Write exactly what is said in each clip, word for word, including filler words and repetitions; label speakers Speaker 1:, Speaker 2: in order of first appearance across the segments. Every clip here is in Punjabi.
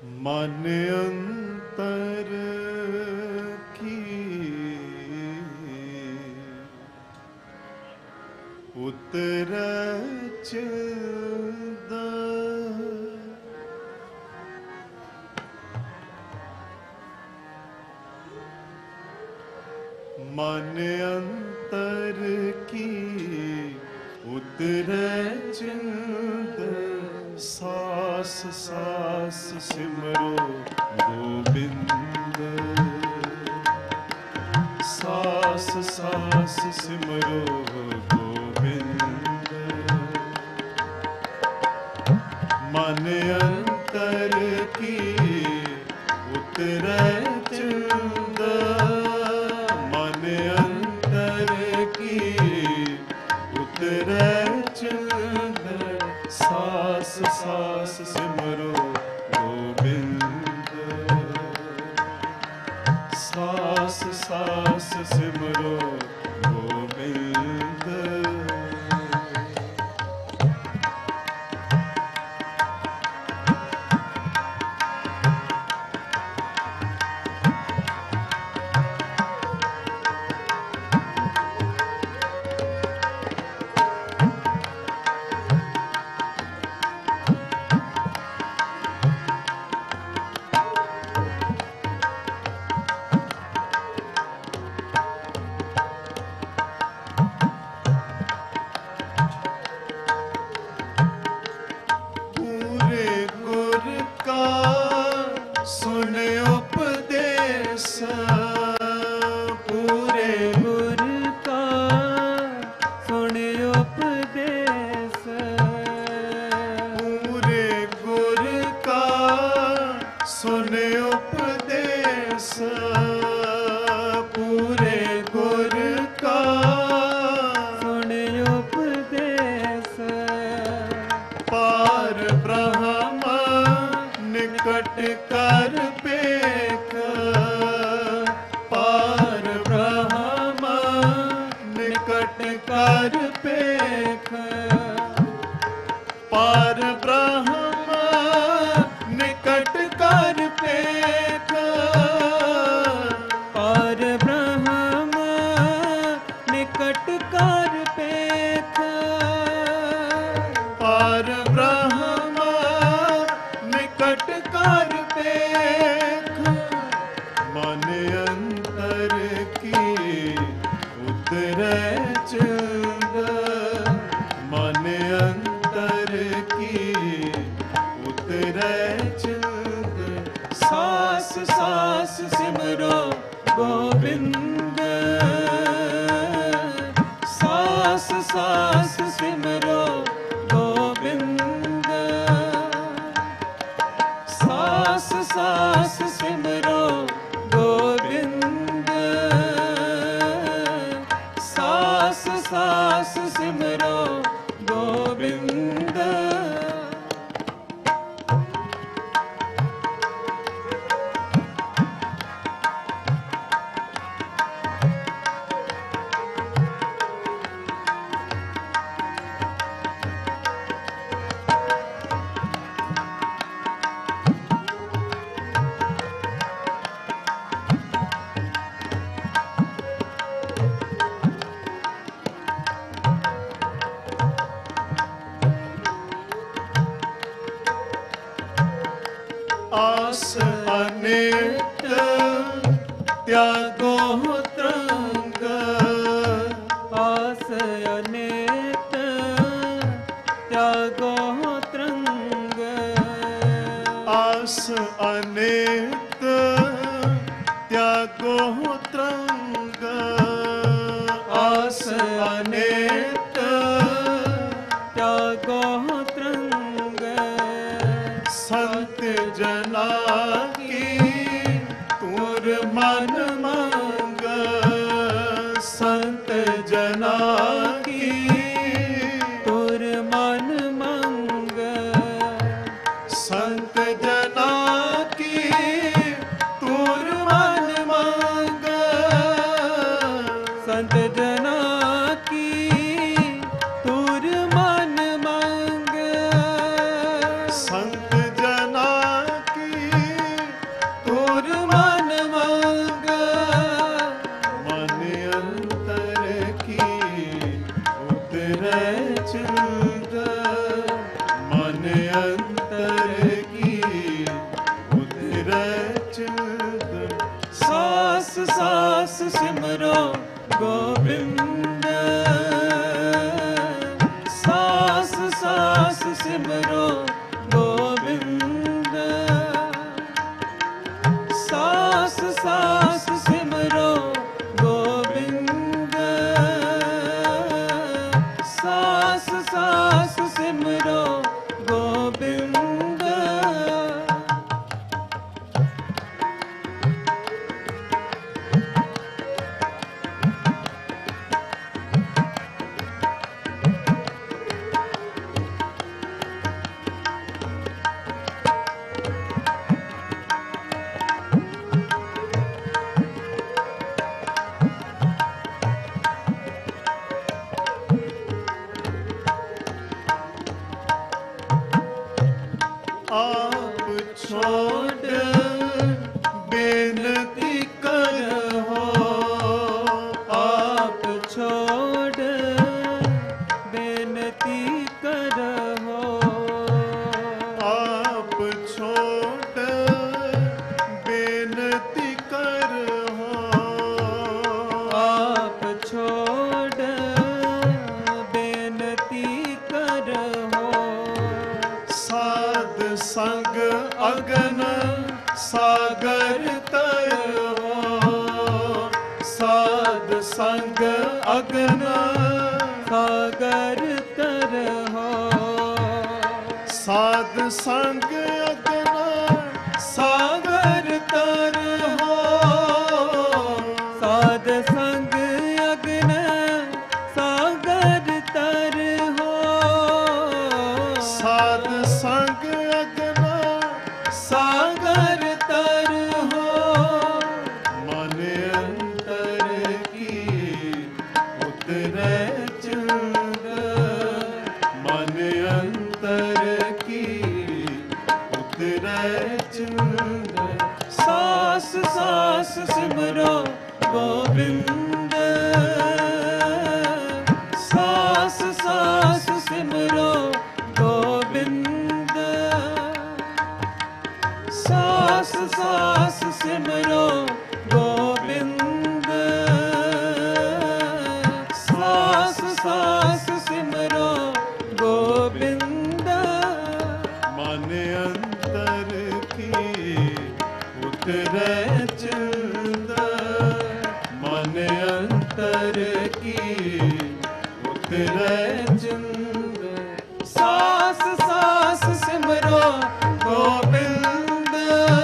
Speaker 1: मन अंतर की उतर चिंदा, मन अंतर की उतर चिंदा, सास सास सिमरो गोविंद, सास सास सिमरो गोविंद। मन अंतर की उतर चिंदा, मन अंतर की उतर चिंदा, सास सास सिमरो गोविंद, सास सास सिमरो गोविंद। संत जना की की उतरै चिल्द।
Speaker 2: सास सास सिमरो गोविंद, सास सास सिमरो गोविंद, सास सास सिमरो गोविंद, सास सास सिमरो गोविंद।
Speaker 1: आप छोड़ बेनती करहो,
Speaker 2: आप छोड़ बेनती करहो,
Speaker 1: आप छोड़ बेनती करहो,
Speaker 2: आप छोड़ बेनती करहो।
Speaker 1: साध संग अगन सागर तरहो, साध संग अगन
Speaker 2: सागर तरहो,
Speaker 1: साध संग अगन सागर तरहो,
Speaker 2: साध संग अग्न सागर तरहो,
Speaker 1: साध संग अगन सागर तरहो। मन अंतर की उतरै चिल्द, मन अंतर की उतरै चिल्द।
Speaker 2: सास सास सिमरो गोविंद, सास सास सिमरो गोविंद, सास सास सिमरो गोविंद, सास सास सिमरो गोविंद।
Speaker 1: मन अंतर की उतरै चिल्द, मन अंतर की उतरै चिल्द।
Speaker 2: सास सास सिमरो गोविंद,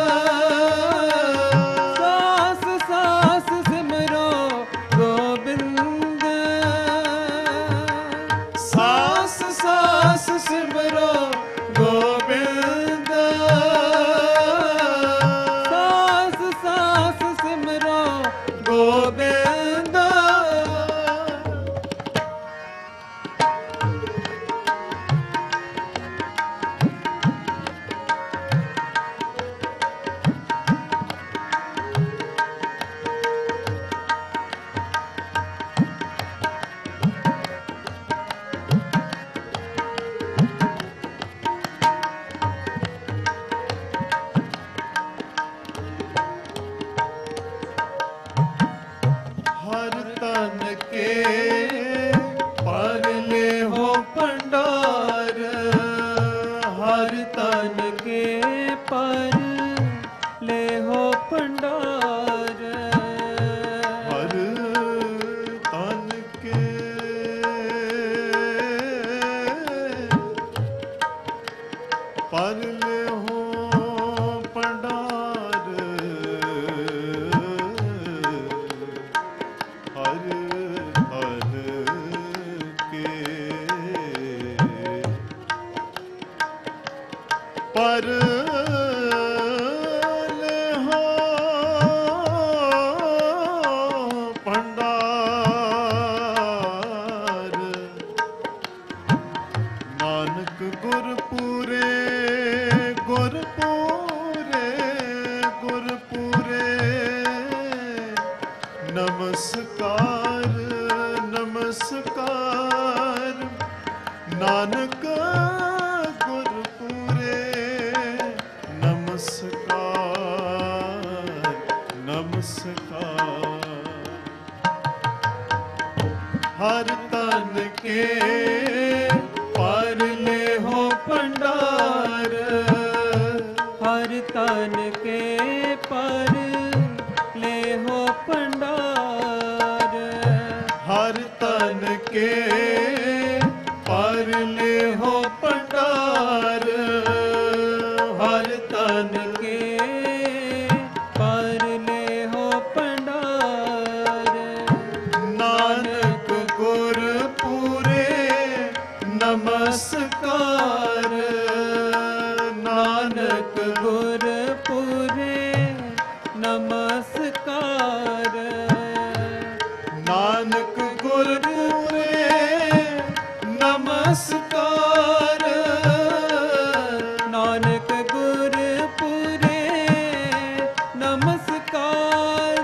Speaker 2: सास सास सिमरो गोविंद,
Speaker 1: सास सास सिमरो गोविंद,
Speaker 2: सास सास सिमरो
Speaker 1: गोविंद। हर तन के परले हो भंडार,
Speaker 2: हर तन के पर ले हो भंडार,
Speaker 1: हर तन के परले हो भंडार, हर तन के परले हो भंडार। नानक गुरपुरे गुरपुरे गुरपुरे नमस्कार नमस्कार। नानक गुरपुरे
Speaker 2: हर तन के पर ले हो भंडार।
Speaker 1: नानक गुर पूरे नमस्कार।
Speaker 2: नानक गुर पूरे नमस्कार।
Speaker 1: नानक गुर पूरे नमस्कार।
Speaker 2: नानक गुर पूरे नमस्कार।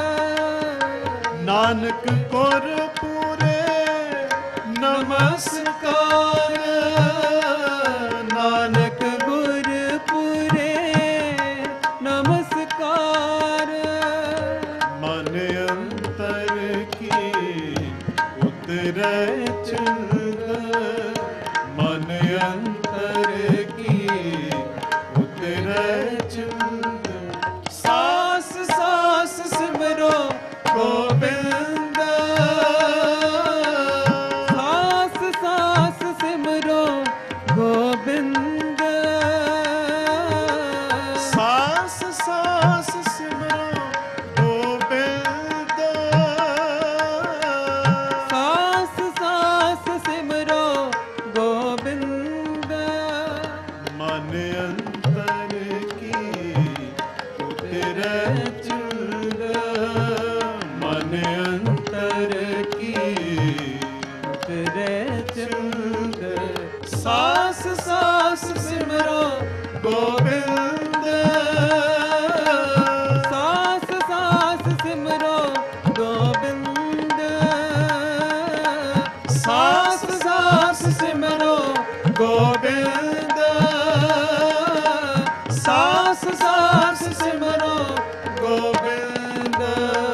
Speaker 1: नानक गुर पूरे नमस्कार।
Speaker 2: नानक गुर पूरे नमस्कार।
Speaker 1: मन अंतर की उतरै चंद। मन अंतर की उतरै चंद।
Speaker 2: सास सास सिमरो गोबिंद। सास सास सिमरो गोबिंद।
Speaker 1: सास सास सिमरो गोबिंद।
Speaker 2: सास सास सिमरो गोबिंद।
Speaker 1: मन अंतर की उतरै चंद। मन अंतर की
Speaker 2: उतरै चंद।
Speaker 1: सास सास सिमरो गोबिंद।
Speaker 2: सास सास सिमरो गोबिंद।
Speaker 1: सास सास सिमरो गोबिंद। सास सास सिमरो गोबिंद।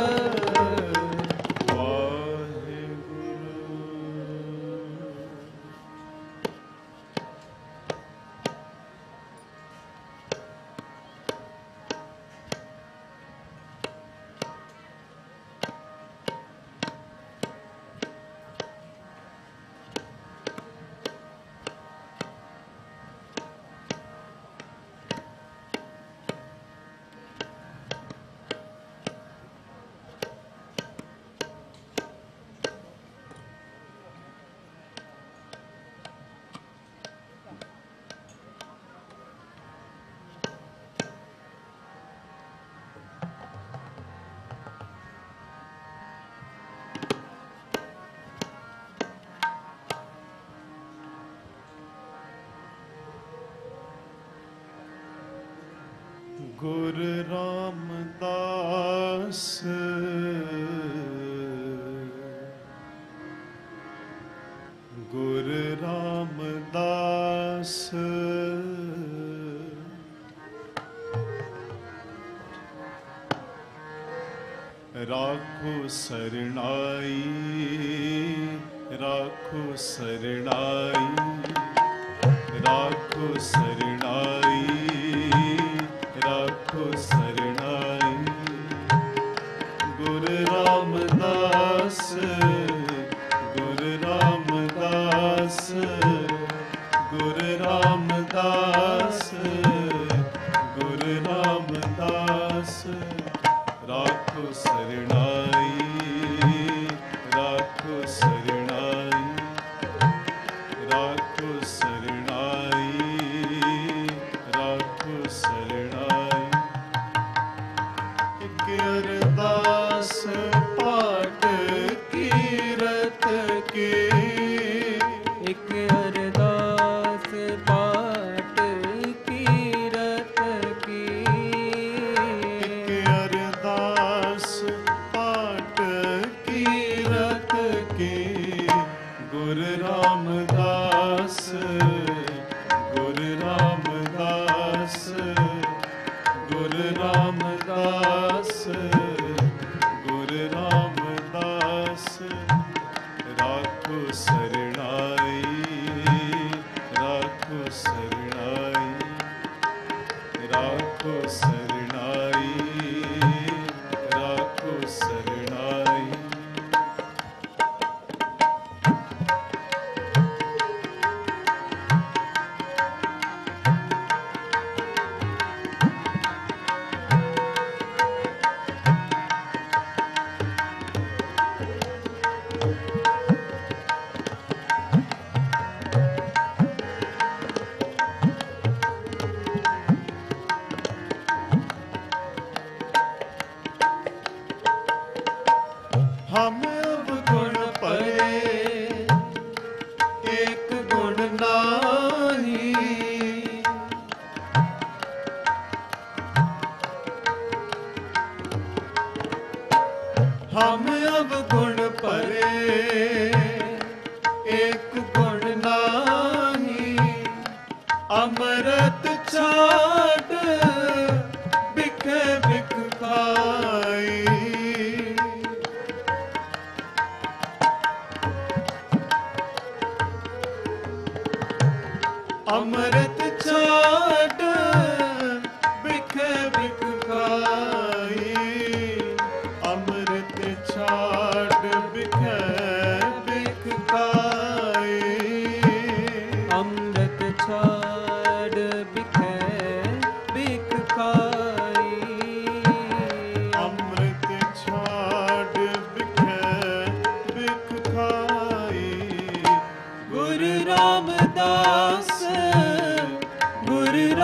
Speaker 1: गुरु रामदास गुरु रामदास राखो सरणाई राखो सरणाई राखो सरणाई राखो सरणाई। गुरु रामदास गुरु रामदास गुरु रामदास गुरु रामदास राखो सरणाई राखो सरणाई राखो सरणाई राखो सरणाई। एक अरदास पाठ कीरत के
Speaker 2: एक अरदास पाठ कीरत की।
Speaker 1: एक अरदास पाठ कीरत के गुरु रामदास गुरु रामदास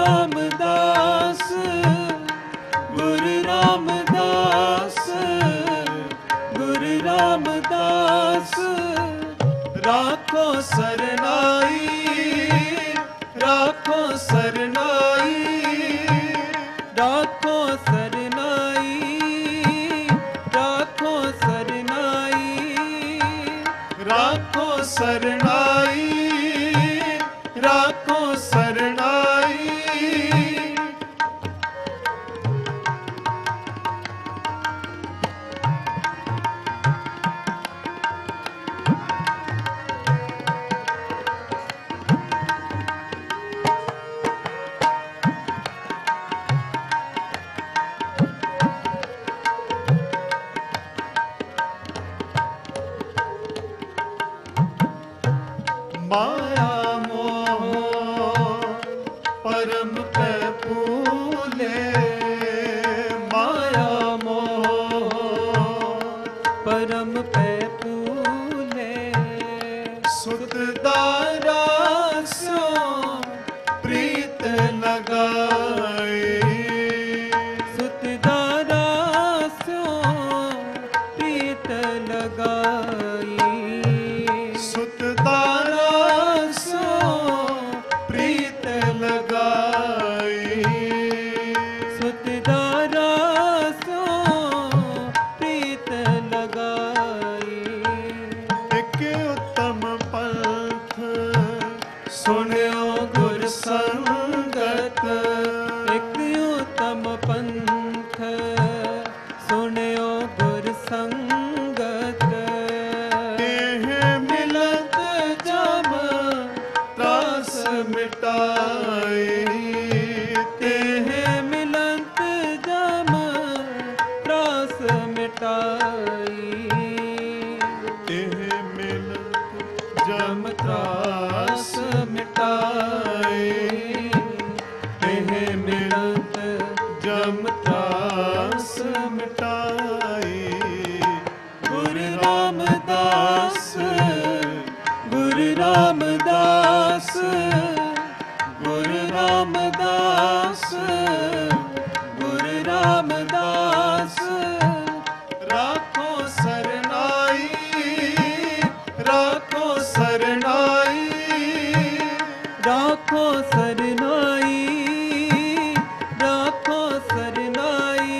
Speaker 2: रामदास गुरु रामदास गुरु रामदास
Speaker 1: राखो सरनाई राखो सरनाई
Speaker 2: राखो सरनाई राखो सरनाई
Speaker 1: राखो सरनाई राखो सरनाई माया मोह परम पे फूले माया मोह
Speaker 2: परम पे फूले
Speaker 1: सुत दारा सो प्रीत लगाए
Speaker 2: सुतदारा सो प्रीत लगाई
Speaker 1: सुत दारा सो प्रीत लगाई
Speaker 2: सुतदारा सो प्रीत लगाई
Speaker 1: एक उत्तम पंथ सुनियो गुर संगत
Speaker 2: एक उत्तम पंथ सुनियो गुर संगत
Speaker 1: तेह मिलत जब त्रास मिटाए
Speaker 2: तेह मिलत जम त्रास मिटाई
Speaker 1: तेह मिलत जब त्रास मिटाए तेह मिलत जब त्रास मिटाए
Speaker 2: गुरु रामदास गुरु रामदास गुरु रामदास गुरु रामदास
Speaker 1: राखो सरनाई राखो सरनाई
Speaker 2: राखो सरनाई राखो सरनाई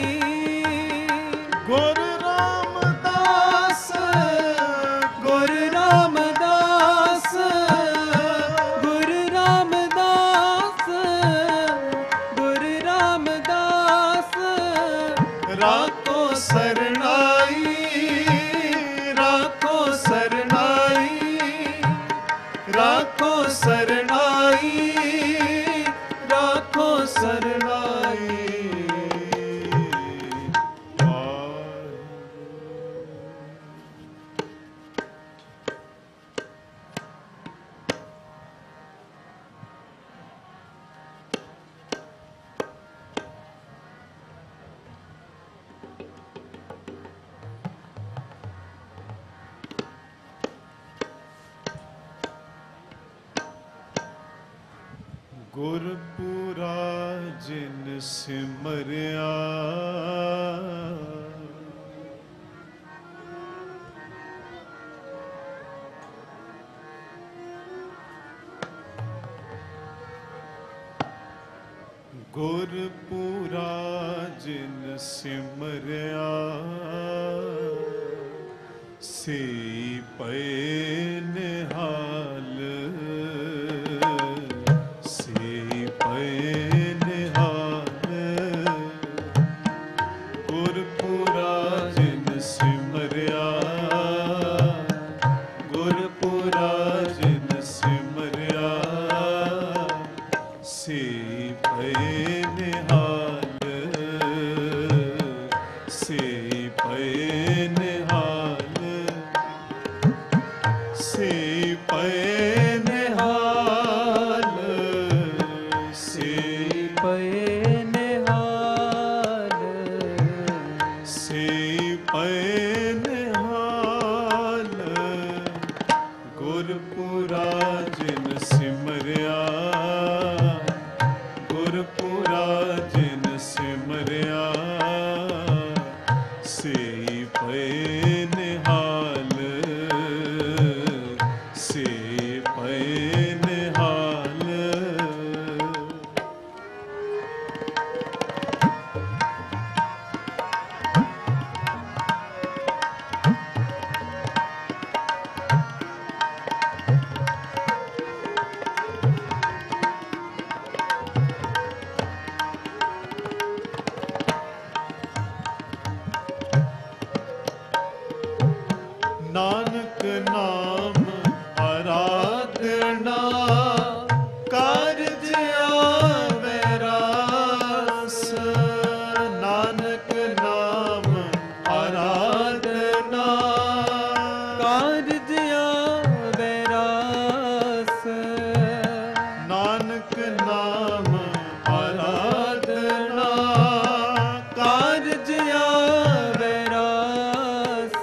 Speaker 1: गुरु रामदास
Speaker 2: गुरु रामदास गुरु रामदास गुरु रामदास
Speaker 1: राखो सरनाई राखो सरनाई राखो सरनाई राखो सरनाई गुरपुरा जिन सिमरिया गुरपुरा जिन सिमरिया से पे निहाल गुरपुरा जिन सिमरिया गुरपुरा जिन सिमरिया से पे निहाल से पे निहाल से पे निहाल से
Speaker 2: पे निहाल
Speaker 1: से पे निहाल गुरपुरा जिन सिमरिया गुर ਗੁਰਪੁਰਾ ਜਿਨ ਸਿਮਰਿਆ ਸੇਈ ਪਏ ਨਿਹਾਲ ਸੇਈ ਪਏ ਨਿਹਾਲ। ਨਾਨਕ ਨਾਮ ਆਰਾਧਨਾ ਕਾਰਜ ਆਵੇ ਰਾਸ। ਨਾਨਕ ਨਾਮ ਆਰਾਧਨਾ
Speaker 2: ਕਾਰਜ ਆਵੇ ਰਾਸ।
Speaker 1: ਨਾਨਕ ਨਾਮ ਆਰਾਧਨਾ
Speaker 2: ਕਾਰਜ ਆਵੇ ਰਾਸ।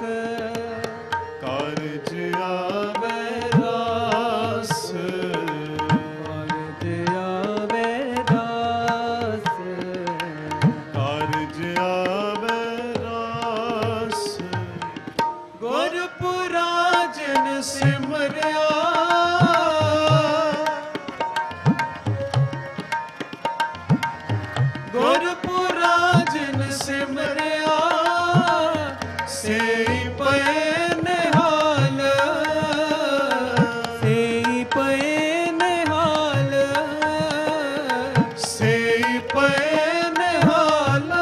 Speaker 1: ਕਾਰਜ ਆਵੇ ਰਾਸ।
Speaker 2: ਕਾਰਜ ਆਵੇ ਰਾਸ।
Speaker 1: ਕਾਰਜ ਆਵੇ ਰਾਸ।
Speaker 2: ਗੁਰਪੁਰਾ ਜਿਨ ਸਿਮਰਿਆ ਗੁਰਪੁਰਾ ਜਿਨ ਸਿਮਰਿਆ ਸੇਈ ਪਏ ਨਿਹਾਲ ਸੇਈ ਪਏ ਨਿਹਾਲ
Speaker 1: ਸੇਈ ਪਏ ਨਿਹਾਲ।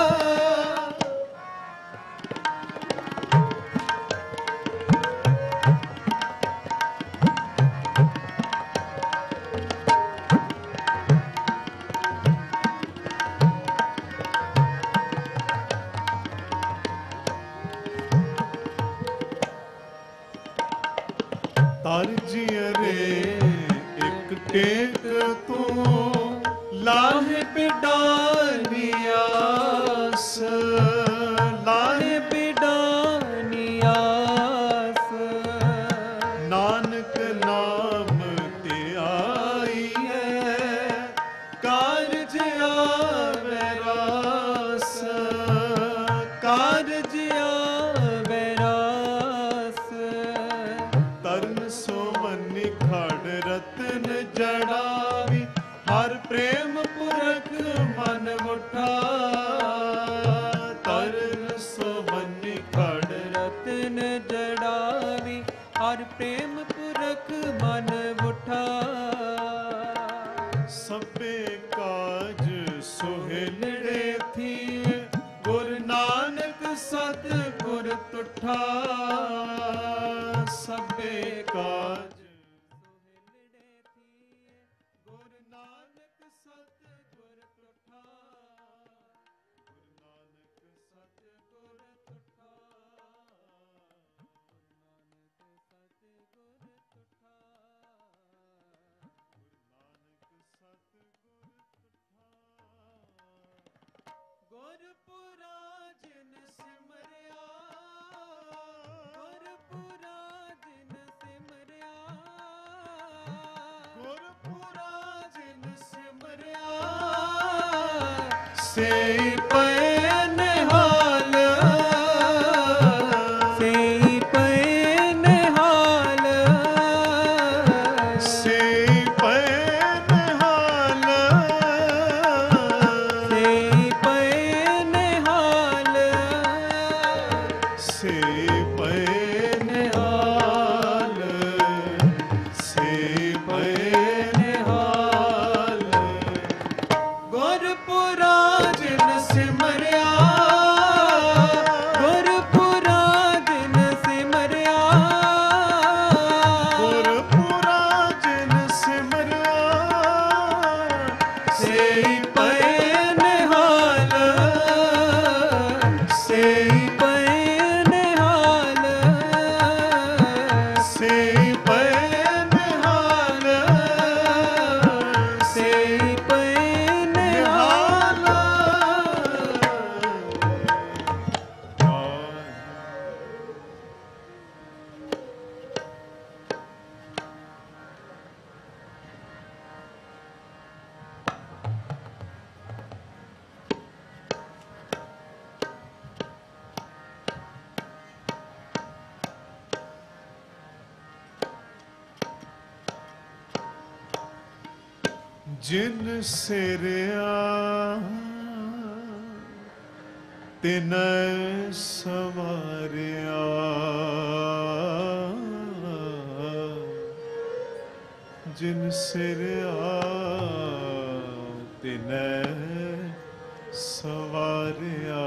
Speaker 1: ਤਰਜੀ ਰੇ ਇੱਕ ਟੇਕ ਤੂੰ ਲਾਹੇ ਬਿਡਾਨੀਆਸ। ਲਾਹੇ
Speaker 2: ਬਿਡਾਨੀਆਸ।
Speaker 1: ਨਾਨਕ ਨਾਮ ਤੇ ਆਈਐ ਕਾਰਜ ਆਵੇ ਰਾਸ।
Speaker 2: ਕਾਰਜ ਆਵੇ ਰਾਸ।
Speaker 1: ਤਰਨ ਸੋਮਨੀ ਖੜ ਰਤਨ ਜੜਾਵੀ ਹਰ ਪ੍ਰੇਮ ਪੁਰਖ ਮਨ ਮੁਠਾ। ਤਰਨ ਸੋਮਨੀ ਖੜ
Speaker 2: ਰਤਨ ਜੜਾਵੀ ਹਰ ਪ੍ਰੇਮ ਪੁਰਖ ਮਨ ਉਠਾ।
Speaker 1: ਸਭੇ ਕਾਜ ਸੁਹੇਲੜੇ ਥੀਏ ਗੁਰ ਨਾਨਕ ਸਤ ਗੁਰ ਤੁਠਾ। ਸਭੇ ਕਾਜ ਸੁਹੇਲੜੇ ਥੀਏ ਗੁਰ ਨਾਨਕ ਸਤ ਗੁਰ ਤੁਠਾ। ਗੁਰ ਨਾਨਕ ਸਤ ਗੁਰ ਤੁਠਾ।
Speaker 2: ਗੁਰਪੁਰਾ ਜਿਨ ਸਿਮਰਿਆ ਗੁਰਪੁਰਾ ਜਿਨ ਸਿਮਰਿਆ
Speaker 1: ਗੁਰਪੁਰਾ ਜਿਨ ਸਿਮਰਿਆ ਸੇਈ ਪਏ ਨਿਹਾਲ।
Speaker 2: ਸੇਈ ਪਏ ਨਿਹਾਲ।
Speaker 1: ਸੇਈ ਪਏ ਨਿਹਾਲ।
Speaker 2: ਸੇਈ ਪਏ ਨਿਹਾਲ।
Speaker 1: ਸੇਈ ਪਏ ਨਿਹਾਲ। ਸੇਈ ਪਏ ਨਿਹਾਲ।
Speaker 2: ਗੁਰਪੁਰਾ ਜਿਨ ਸਿਮਰਿਆ ਗੁਰਪੁਰਾ ਜਿਨ ਸਿਮਰਿਆ
Speaker 1: ਗੁਰਪੁਰਾ ਜਿਨ ਸਿਮਰਿਆ
Speaker 2: ਸੇਈ ਪਏ ਨਿਹਾਲ। ਸੇਈ ਪਏ ਨਿਹਾਲ।
Speaker 1: ਸੇਈ ਪਏ ਨਿਹਾਲ।
Speaker 2: ਸੇਈ ਪਏ ਨਿਹਾਲ।
Speaker 1: ਜਿਨ ਸਿਰਿਆ ਤਿਨੈ ਸਵਾਰਿਆ, ਜਿਨ ਸਿਰਿਆ ਤਿਨੈ ਸਵਾਰਿਆ।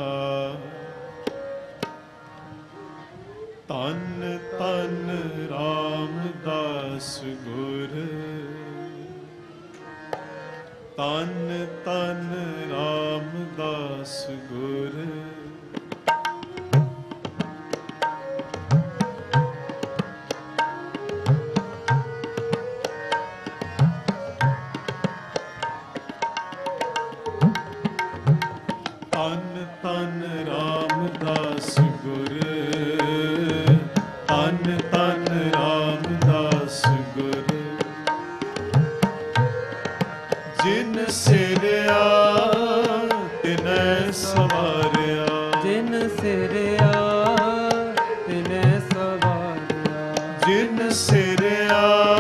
Speaker 1: ਧੰਨ ਧੰਨ ਰਾਮਦਾਸ ਗੁਰ, ਧੰਨ ਧੰਨ ਰਾਮਦਾਸ ਗੁਰ। ਧੰਨ ਧੰਨ ਰਾਮਦਾਸ ਗੁਰ, ਧੰਨ ਧੰਨ ਰਾਮਦਾਸ ਗੁਰ। ਜਿਨ ਸਿਰਿਆ ਤਿਨੈ ਸਵਾਰਿਆ,
Speaker 2: ਜਿਨ ਸਿਰਿਆ ਤਿਨੈ ਸਵਾਰਿਆ,
Speaker 1: ਜਿਨ ਸਿਰਿਆ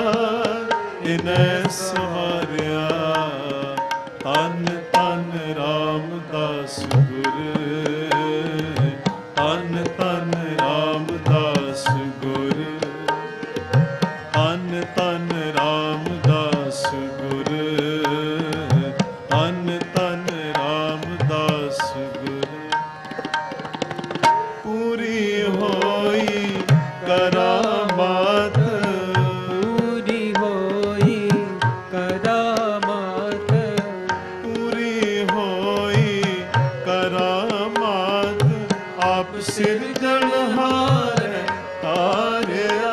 Speaker 1: ਤਿਨੈ ਸਵਾਰਿਆ। ਧੰਨ ਧੰਨ ਰਾਮਦਾਸ ਗੁਰ, ਧੰਨ ਧੰਨ ਰਾਮਦਾਸ ਗੁਰ, ਧੰਨ ਧੰਨ ਰਾਮਦਾਸ ਗੁਰ, ਧੰਨ ਧੰਨ ਰਾਮਦਾਸ ਗੁਰ। ਪੂਰੀ ਹੋਈ ਕਰਾਮਾਤ,
Speaker 2: ਪੂਰੀ ਹੋਈ ਕਰਾਮਾਤ,
Speaker 1: ਪੂਰੀ ਹੋਈ ਕਰਾਮਾਤ। ਆਪ ਸਿਰਜਣਹਾਰ ਤਾਰਿਆ,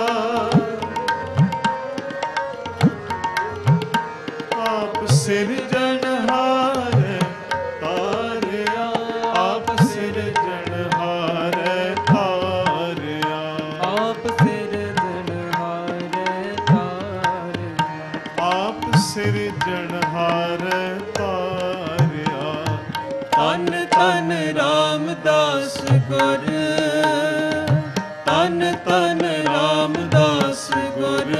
Speaker 1: ਆਪ ਸਿਰਜਣਹਾਰ ਤਾਰਿਆ, ਆਪ ਸਿਰਜਣਹਾਰ ਤਾਰਿਆ,
Speaker 2: ਆਪ ਸਿਰਜਣਹਾਰ ਤਾਰਿਆ,
Speaker 1: ਆਪ ਸਿਰਜਣਹਾਰ ਤਾਰਿਆ।
Speaker 2: ਧੰਨ ਧੰਨ ਰਾਮਦਾਸ ਗੁਰ, ਧੰਨ ਧੰਨ ਰਾਮਦਾਸ ਗੁਰ।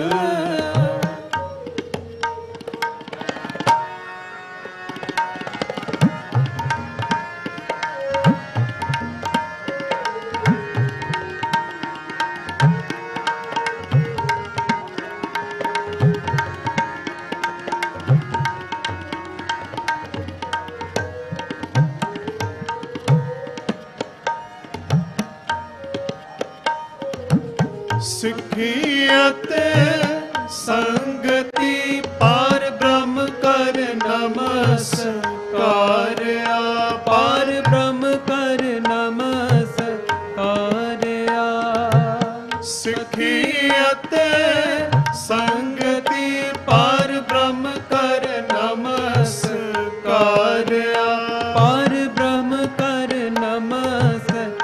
Speaker 1: ਸਿੱਖੀ ਅਤੇ ਸੰਗਤੀ ਪਾਰ ਬ੍ਰਹਮ ਕਰ ਨਮਸਕਾਰਿਆ,
Speaker 2: ਪਾਰ ਬ੍ਰਹਮ ਕਰ ਨਮਸਕਾਰਿਆ।
Speaker 1: ਸਿੱਖੀ ਅਤੇ ਸੰਗਤੀ ਪਾਰ ਬ੍ਰਹਮ ਕਰ ਨਮਸਕਾਰਿਆ,
Speaker 2: ਪਾਰ ਬ੍ਰਹਮ ਕਰ ਨਮਸਕਾਰਿਆ।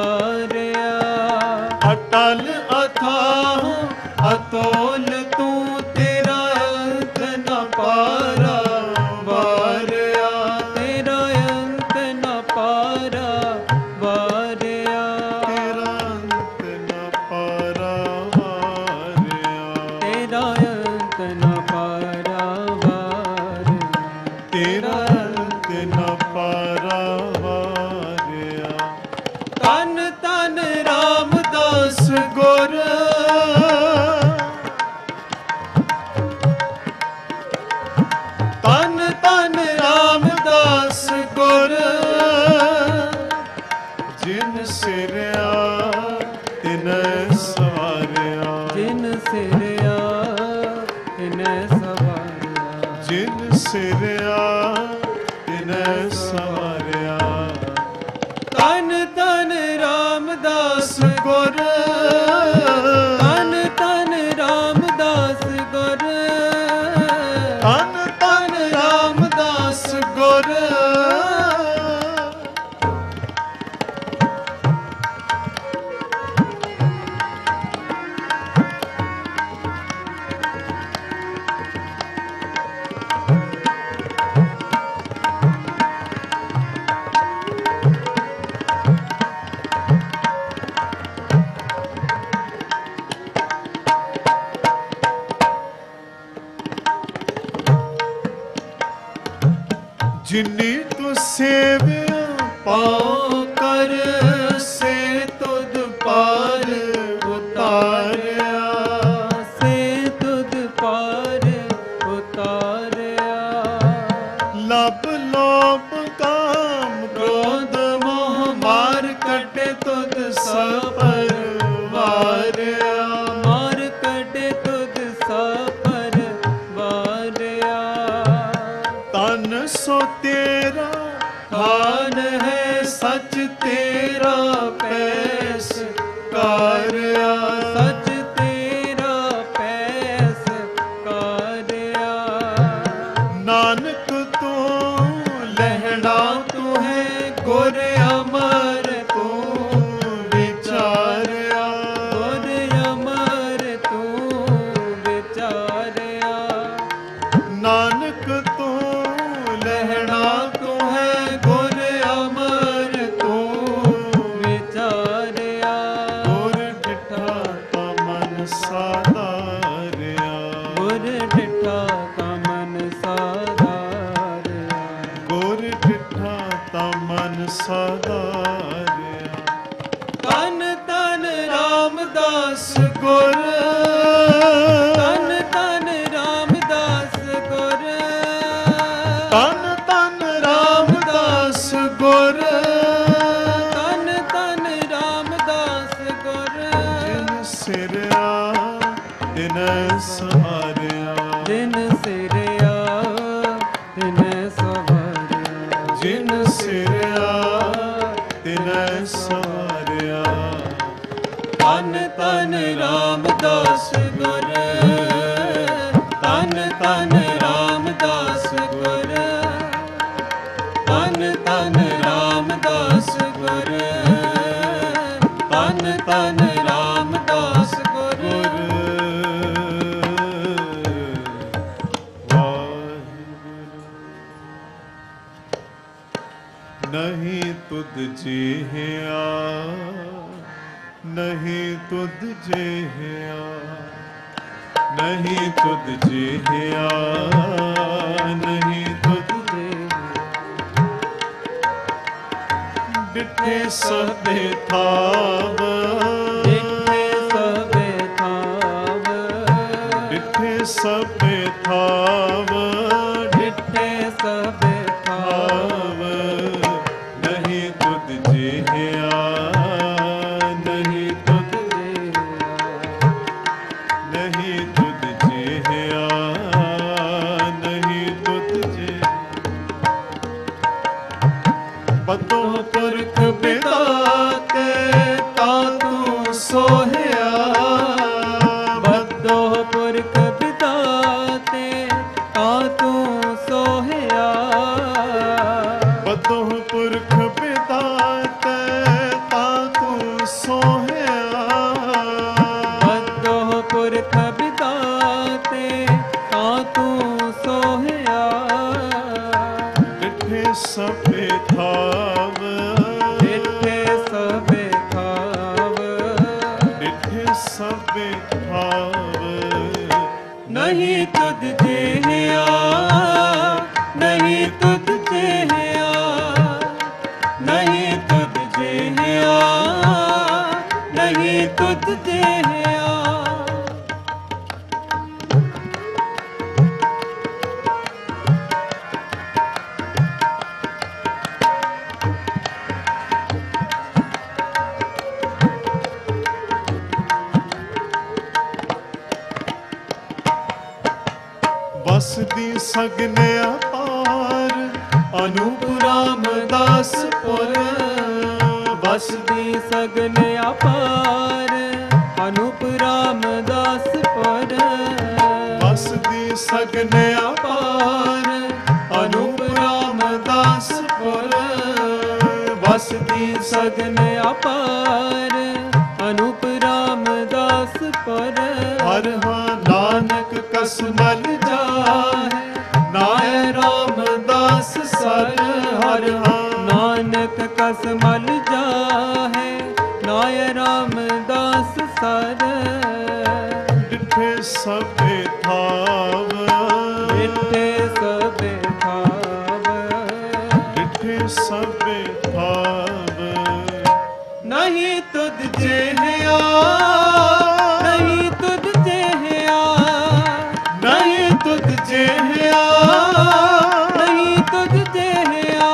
Speaker 1: ਅਟਲ ਅਥਾਹੁ ਅਤੋਲ ਤੂੰ, ਤੇਰਾ ਅੰਤ ਨ ਪਾਰਾ ਵਾਰਿਆ,
Speaker 2: ਤੇਰਾ ਅੰਤ ਨ ਪਾਰਾ ਵਾਰਿਆ,
Speaker 1: ਤੇਰਾ ਅੰਤ ਨ ਪਾਰਾ ਵਾਰਿਆ,
Speaker 2: ਤੇਰਾ ਅੰਤ ਨ ਪਾਰਾ ਵਾਰਿਆ,
Speaker 1: ਤੇਰਾ ਅੰਤ ਨ ਪਾਰਾ ਵਾਰਿਆ।
Speaker 2: ਧੰਨ ਧੰਨ ਰਾਮਦਾਸ
Speaker 1: ਗੁਰ,
Speaker 2: ਧੰਨ ਧੰਨ ਰਾਮਦਾਸ ਗੁਰ।
Speaker 1: ਜਿਨ ਸਿਰਿਆ ਤਿਨੈ ਸਵਾਰਿਆ,
Speaker 2: ਜਿਨ ਸਿਰਿਆ ਤਿਨੈ ਸਵਾਰਿਆ,
Speaker 1: ਜਿਨ ਸਿਰਿਆ ਜਿਨੀ ਤੂੰ ਸੇਵਿਆ
Speaker 2: ਪਾਉ ਕਰ ਸੇ ਤੁਧ ਪਾਰ ਉਤਾਰਿਆ, ਸੇ ਤੁਧ ਪਾਰ ਉਤਾਰਿਆ।
Speaker 1: ਲਬ ਲੋਭ ਕਾਮ
Speaker 2: ਕ੍ਰੋਧ ਮੋਹ ਮਾਰ ਕੱਢੇ ਤੁਧ ਸਪਰ ਵਾਰਿਆ, ਮਾਰ ਕੱਢੇ ਤੁਧ ਸਪਰ ਵਾਰਿਆ।
Speaker 1: ਤਨ ਸੋ ਤੇਰਾ
Speaker 2: ਖਾਨ ਹੈ ਸੱਚ ਤੇਰਾ ਪੈਸ ਕਾਰਿਆ, ਸੱਚ ਤੇਰਾ ਪੈਸ ਕਾਰਿਆ।
Speaker 1: ਨਾਨਕ ਤੂੰ
Speaker 2: ਲਹਿਣਾ ਤੂੰ ਹੈ ਗੁਰ ਅਮਰ ਤੂੰ ਵਿਚਾਰਿਆ, ਗੁਰ ਅਮਰ ਤੂੰ ਵਿਚਾਰਿਆ।
Speaker 1: ਨਾਨਕ ਤੂੰ
Speaker 2: ਲਹਿਣਾ ਤੂੰ ਹੈ ਗੁਰ ਅਮਰ ਤੂੰ ਵਿਚਾਰਿਆ।
Speaker 1: ਗੁਰ ਡਿਠਾ ਤਾ ਮਨ ਸਾਧਾਰਿਆ,
Speaker 2: ਗੁਰ ਡਿਠਾ ਤਾ ਮਨ ਸਾਧਾਰਿਆ,
Speaker 1: ਗੁਰ ਡਿਠਾ ਤਾ ਮਨ ਸਾਧਾਰਿਆ।
Speaker 2: ਤਨ ਤਨ ਰਾਮਦਾਸ ਗੁਰ, ਤਨ ਤਨ ਰਾਮਦਾਸ ਗੁਰ,
Speaker 1: ਤਨ ਤਨ ਰਾਮਦਾਸ ਗੁਰ,
Speaker 2: ਤਨ ਤਨ ਰਾਮਦਾਸ ਗੁਰ।
Speaker 1: ਜਿਨ ਸਿਰਿਆ ਤਿਨ ਸਵਾਰਿਆ,
Speaker 2: ਜਿਨ ਸਿਰਿਆ ਤਿਨ ਸਵਾਰਿਆ,
Speaker 1: ਜਿਨ ਸਿਰਿਆ ਤਿਨ ਸਵਾਰਿਆ।
Speaker 2: ਤਨ ਤਨ ਰਾਮਦਾਸ ਗੁਰ, ਤਨ ਤਨ ਰਾਮਦਾਸ ਗੁਰ, ਤਨ ਤਨ ਰਾਮਦਾਸ ਗੁਰ, ਤਨ ਤਨ ਰਾਮਦਾਸ ਗੁਰ।
Speaker 1: ਨਹੀਂ ਤੁਧ ਜਿਹਾ, ਨਹੀਂ ਤੁਧ ਜਿਹਾ, ਨਹੀਂ ਤੁਧ ਜਿਹਾ, ਨਹੀਂ ਤੁਧ ਡਿਠੇ ਸਭੇ ਥਾਵ,
Speaker 2: ਡਿਠੇ ਸਭੇ ਥਾਵ,
Speaker 1: ਡਿਠੇ ਸਭੇ ਥਾਵ,
Speaker 2: ਡਿਠੇ ਸਭੇ ਥਾਵ।
Speaker 1: ਨਹੀਂ ਤੁਧ ਜਿਹਾ, ਨਹੀਂ ਤੁਧ ਨਹੀਂ ਤੁਧ ਜਿਹਾ, ਨਹੀਂ ਤੁਧ ਜਿਹਾ। ਬਤੋ ਪੁਰਖ ਬਿਦਾਤੇ ਤਾ ਤੂੰ ਸੋਹਿਆ,
Speaker 2: ਬੱਦੋ ਪੁਰਖ ਬਿਦਾਤੇ ਤਾ ਤੂੰ ਸੋਹਿਆ,
Speaker 1: ਬਤੋ ਪੁਰਖ ਬਿਦਾਤੇ ਤਾ ਤੂੰ ਸੋਹਿਆ।
Speaker 2: ਬੱਦੋ ਪੁਰਖ ਬਿਦਾਤੇ ਤਾ ਤੂੰ ਸੋਹਿਆ।
Speaker 1: ਡਿਠੇ ਸਭੇ ਥਾਵ,
Speaker 2: ਡਿਠੇ ਸਭੇ ਥਾਵ,
Speaker 1: ਡਿਠੇ ਸਭੇ ਥਾਵ।
Speaker 2: ਨਹੀਂ ਤੁਧ ਜਿਹਾ, ਨਹੀਂ ਤੁਧ ਜਿਹਾ, ਨਹੀਂ ਤੁਧ ਜਿਹਾ, ਨਹੀਂ ਤੁਧ ਜਿਹਾ।
Speaker 1: ਵਸਦੀ ਸਗਨ ਅਪਾਰ ਅਨੂਪ ਰਾਮਦਾਸ ਪੁਰ,
Speaker 2: ਵਸਦੀ ਸਗਨ ਅਪਾਰ ਅਨੂਪ ਰਾਮਦਾਸ ਪੁਰ,
Speaker 1: ਵਸਦੀ ਸਗਨ ਅਪਾਰ ਅਨੂਪ ਰਾਮਦਾਸ ਪੁਰ,
Speaker 2: ਵਸਦੀ ਸਗਨ ਅਪਾਰ ਅਨੂਪ ਰਾਮਦਾਸ ਪੁਰ।
Speaker 1: ਹਰ ਹਾਂ ਨਾਨਕ ਕਸ ਮਲ ਜਾਹੇ, ਨਾਏ ਰਾਮਦਾਸ ਸਰ। ਹਰ ਹਾਂ
Speaker 2: ਨਾਨਕ ਕਸ ਮਲ ਜਾਹੇ, ਨਾਏ ਰਾਮਦਾਸ ਸਰ।
Speaker 1: ਡਿਠੇ ਸਭੇ ਥਾਵ,
Speaker 2: ਡਿਠੇ ਸਭੇ ਥਾਵ,
Speaker 1: सबे थाव
Speaker 2: नहीं तुझ जेहया नहीं तुझ जेहया
Speaker 1: नहीं तुझ जेहया
Speaker 2: नहीं तुझ जेहया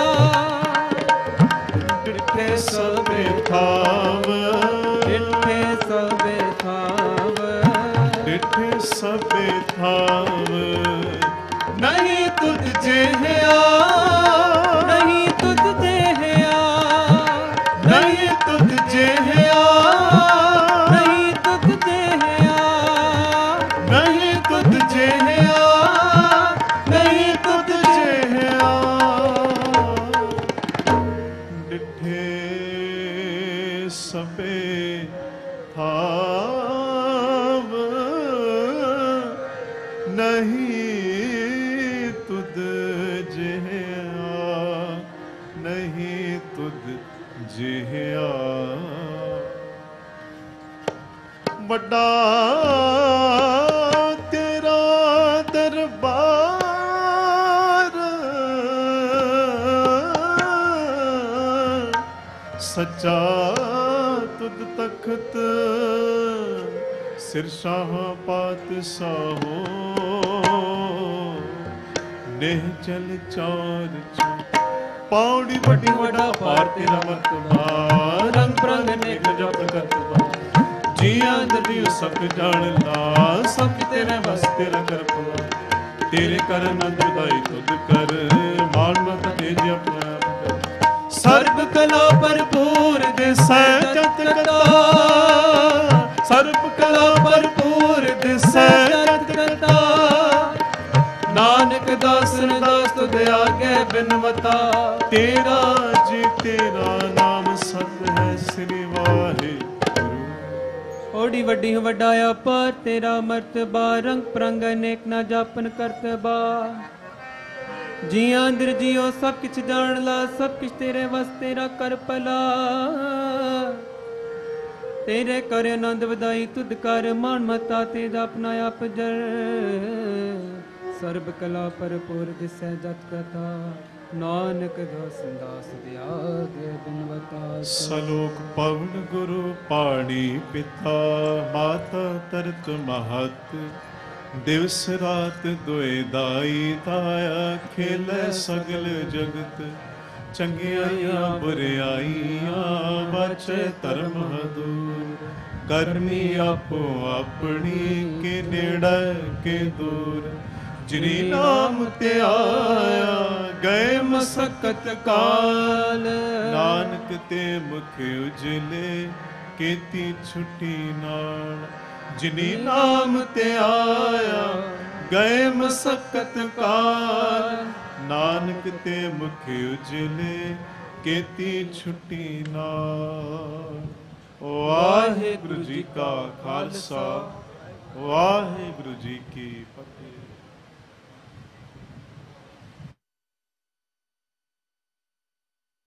Speaker 1: डिठे सबे थाव
Speaker 2: डिठे सबे थाव
Speaker 1: डिठे सबे थाव
Speaker 2: नहीं तुझ जेहया नहीं तुझ जेहया
Speaker 1: नहीं तुझ जेहया
Speaker 2: नहीं तुझ जेहया
Speaker 1: नहीं तुझ जेहया नहीं तुझ जेहया डिठे सबे थाव नहीं तुझ जेहया नहीं तुझ जेहया ਵੱਡਾ ਤੇਰਾ ਦਰਬਾਰ ਸੱਚਾ ਤੁਧ ਤਖਤ ਸਿਰ ਸ਼ਾਹ ਪਾਤਸ਼ਾਹੋ ਨੇਹ ਚਲ ਚਾਰ ਚੂ ਪੌੜੀ ਵੱਡੀ ਵੱਡਾ ਪਾਰ ਤੇਰਾ ਮਰਤਬਾ ਰੰਗ ਪ੍ਰੰਗ ਨੇਕ ਜਪ ਕਰਤਬਾ ਜੀਆਂ ਦਰਿਓ ਸਭ ਜਾਣ ਲਾ ਸਭ ਤੇਰੇ ਵਸ ਤੇਰਾ ਕਰਪਲਾ ਤੇਰੇ ਕਰ ਨੰਦ ਵਧਾਈ ਤੁਧ ਕਰ ਮਾਨ ਮਤ ਤੇਜ ਆਪਣਾ ਸਰਬ ਕਲਾ ਭਰਪੂਰ ਦਿਸੈ ਜਤ ਕਤਾ ਸਰਬ ਕਲਾ ਭਰਪੂਰ ਦਿਸੈ ਜਤ ਕਤਾ ਨਾਨਕ ਦਾਸਨ ਦਾਸ ਤੁਧ ਆਗੇ ਬਿਨਵਤਾ ਤੇਰਾ ਜੀ ਤੇਰਾ ਨਾਮ ਸਤ ਹੈ ਸ੍ਰੀ ਵਾਹਿਗੁਰੂ
Speaker 2: ਓੜੀ ਵੱਡੀ ਵੱਡਾ ਅਪਾਰ ਤੇਰਾ ਮਰਤਬਾ ਰੰਗ ਪ੍ਰੰਗ ਅਨੇਕ ਨਾ ਜਾਪਨ ਕਰਤਬਾ ਜੀਆਂ ਅੰਦਰ ਜੀਓ ਸਭ ਕਿਛ ਜਾਣ ਲਾ ਸਭ ਕਿਛ ਤੇਰੇ ਵਸ ਤੇਰਾ ਕਰ ਭਲਾ ਤੇਰੇ ਕਰ ਆਨੰਦ ਵਧਾਈ ਤੁਧ ਕਰ ਮਾਨ ਮਤਾ ਤੇ ਆਪਣਾ ਆਪ ਜਰ ਸਰਬ ਕਲਾ ਭਰਪੂਰ ਦਿਸੈ ਜਤ ਕਥਾ ਨਾਨਕ ਦਾਸ ਦਾਸ ਦਿਆਗੇ ਬਿਨਵਤਾ
Speaker 1: ਸਲੋਕ ਪਵਨ ਗੁਰੂ ਪਾਣੀ ਪਿਤਾ ਮਾਤਾ ਤਰਤ ਮਹਤ ਦਿਵਸ ਰਾਤ ਦੁਇ ਦਾਈ ਤਾਇਆ ਖੇਲੇ ਸਗਲ ਜਗਤ ਚੰਗਿਆਈਆਂ ਬੁਰਿਆਈਆਂ ਬਚੇ ਧਰਮ ਹਦੂਰ ਕਰਨੀ ਆਪੋ ਆਪਣੀ ਕੇ ਨੇੜੇ ਕੇ ਦੂਰ ਜਿਨੀ ਨਾਮ ਤੇ ਆਇਆ ਗਏ ਮਸਕਤ ਕਾਲ ਨਾਨਕ ਤੇ ਮੁਖ ਉਜਲੇ ਕੀਤੀ ਛੁੱਟੀ ਨਾਲ ਜਿਨੀ ਨਾਮ ਤੇ ਆਇਆ ਗਏ ਮਸਕਤ ਕਾਲ ਨਾਨਕ ਤੇ ਮੁਖ ਉਜਲੇ ਕੀਤੀ ਛੁੱਟੀ ਨਾਲ ਵਾਹਿਗੁਰੂ ਜੀ ਕਾ ਖਾਲਸਾ ਵਾਹਿਗੁਰੂ ਜੀ ਕੀ ਫਤਿਹ।